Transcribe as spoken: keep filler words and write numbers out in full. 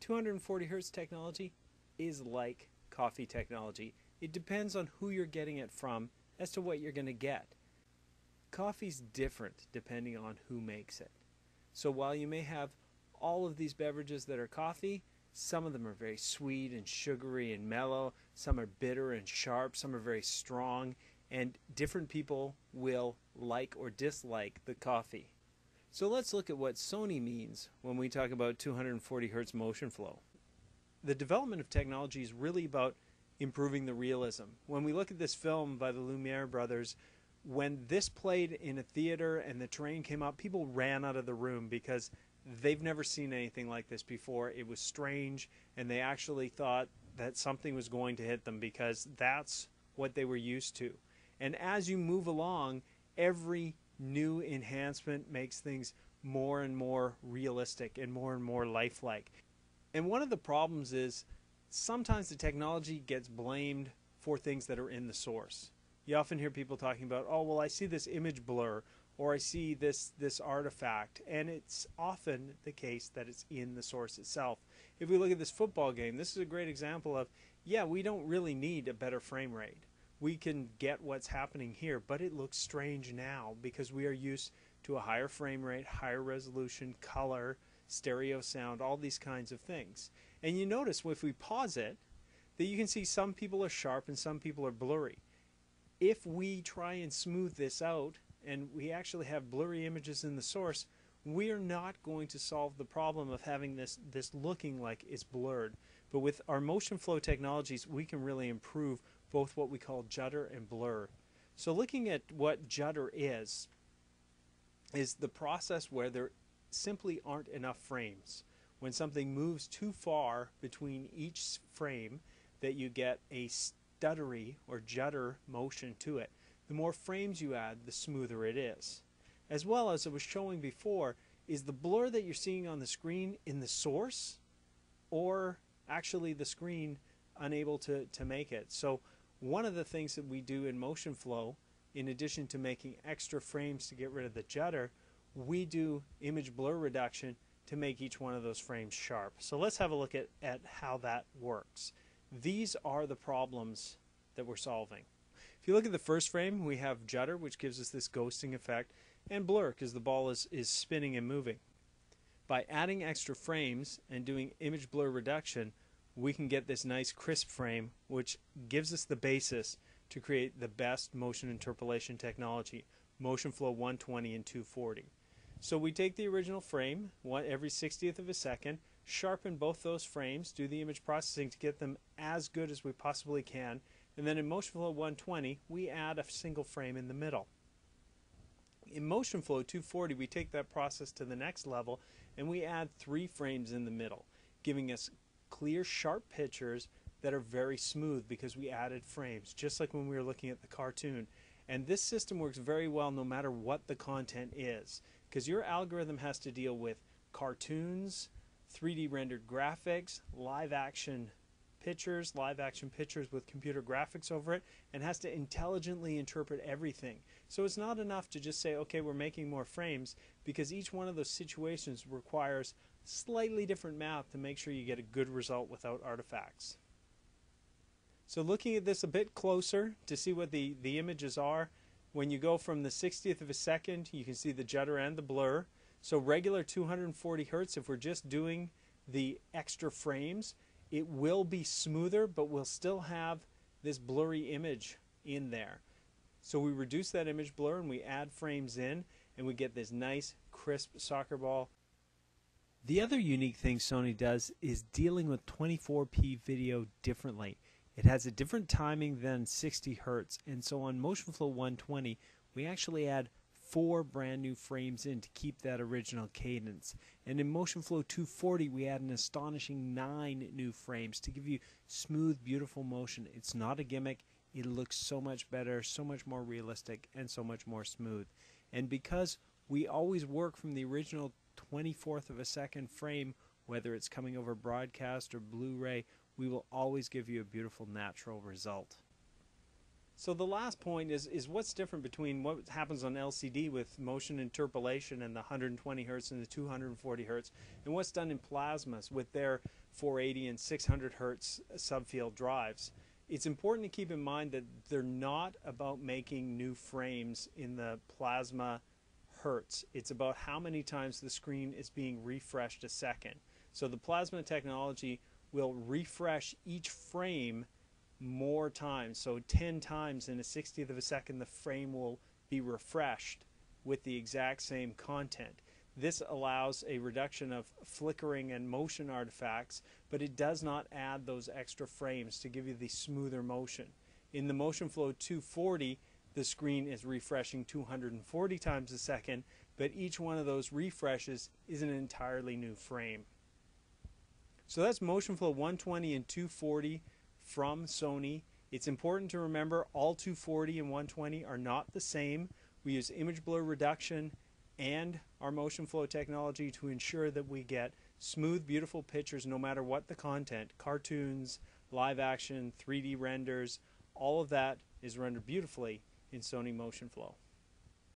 two hundred forty hertz technology is like coffee technology. It depends on who you're getting it from as to what you're going to get. Coffee's different depending on who makes it. So while you may have all of these beverages that are coffee, some of them are very sweet and sugary and mellow, some are bitter and sharp, some are very strong, and different people will like or dislike the coffee. So let's look at what Sony means when we talk about two hundred forty hertz motion flow. The development of technology is really about improving the realism. When we look at this film by the Lumiere brothers, when this played in a theater and the train came up, people ran out of the room because they've never seen anything like this before. It was strange, and they actually thought that something was going to hit them because that's what they were used to. And as you move along, every new enhancement makes things more and more realistic and more and more lifelike. And one of the problems is sometimes the technology gets blamed for things that are in the source. You often hear people talking about, oh, well, I see this image blur, or I see this, this artifact, and it's often the case that it's in the source itself. If we look at this football game, this is a great example of, yeah, we don't really need a better frame rate. We can get what's happening here, but it looks strange now because we are used to a higher frame rate, higher resolution, color, stereo sound, all these kinds of things. And you notice if we pause it, that you can see some people are sharp and some people are blurry. If we try and smooth this out, and we actually have blurry images in the source, we are not going to solve the problem of having this, this looking like it's blurred. But with our motion flow technologies, we can really improve both what we call judder and blur. So looking at what judder is, is the process where there simply aren't enough frames. When something moves too far between each frame, that you get a stuttery or judder motion to it. The more frames you add, the smoother it is. As well as I was showing before, is the blur that you're seeing on the screen in the source, or actually the screen unable to, to make it. So one of the things that we do in motion flow, in addition to making extra frames to get rid of the judder, we do image blur reduction to make each one of those frames sharp. So let's have a look at, at how that works. These are the problems that we're solving. If you look at the first frame, we have judder, which gives us this ghosting effect, and blur, because the ball is, is spinning and moving. By adding extra frames and doing image blur reduction, we can get this nice crisp frame, which gives us the basis to create the best motion interpolation technology, Motionflow one twenty and two forty. So we take the original frame, one every sixtieth of a second, sharpen both those frames, do the image processing to get them as good as we possibly can, and then in Motionflow one twenty, we add a single frame in the middle. In Motionflow two forty, we take that process to the next level, and we add three frames in the middle, giving us clear, sharp pictures that are very smooth because we added frames, just like when we were looking at the cartoon. And this system works very well no matter what the content is, because your algorithm has to deal with cartoons, three D rendered graphics, live action pictures, live action pictures with computer graphics over it, and has to intelligently interpret everything. So it's not enough to just say, okay, we're making more frames, because each one of those situations requires slightly different math to make sure you get a good result without artifacts. So looking at this a bit closer to see what the, the images are, when you go from the sixtieth of a second, you can see the judder and the blur. So regular two hundred forty hertz, if we're just doing the extra frames, it will be smoother, but we'll still have this blurry image in there. So we reduce that image blur and we add frames in, and we get this nice crisp soccer ball. The other unique thing Sony does is dealing with twenty-four P video differently. It has a different timing than sixty hertz, and so on Motionflow one twenty, we actually add four brand new frames in to keep that original cadence. And in Motionflow two forty, we add an astonishing nine new frames to give you smooth, beautiful motion. It's not a gimmick. It looks so much better, so much more realistic, and so much more smooth. And because we always work from the original twenty-fourth of a second frame, whether it's coming over broadcast or Blu-ray, we will always give you a beautiful natural result. So the last point is, is what's different between what happens on L C D with motion interpolation and the one hundred twenty hertz and the two hundred forty hertz, and what's done in plasmas with their four eighty and six hundred hertz subfield drives. It's important to keep in mind that they're not about making new frames in the plasma hertz. It's about how many times the screen is being refreshed a second. So the plasma technology will refresh each frame more times. So ten times in a sixtieth of a second the frame will be refreshed with the exact same content. This allows a reduction of flickering and motion artifacts, but it does not add those extra frames to give you the smoother motion. In the Motionflow two forty, the screen is refreshing two hundred forty times a second, but each one of those refreshes is an entirely new frame. So that's Motionflow one twenty and two forty from Sony. It's important to remember all two forty and one twenty are not the same. We use image blur reduction and our Motionflow technology to ensure that we get smooth, beautiful pictures no matter what the content. Cartoons, live action, three D renders, all of that is rendered beautifully in Sony Motionflow.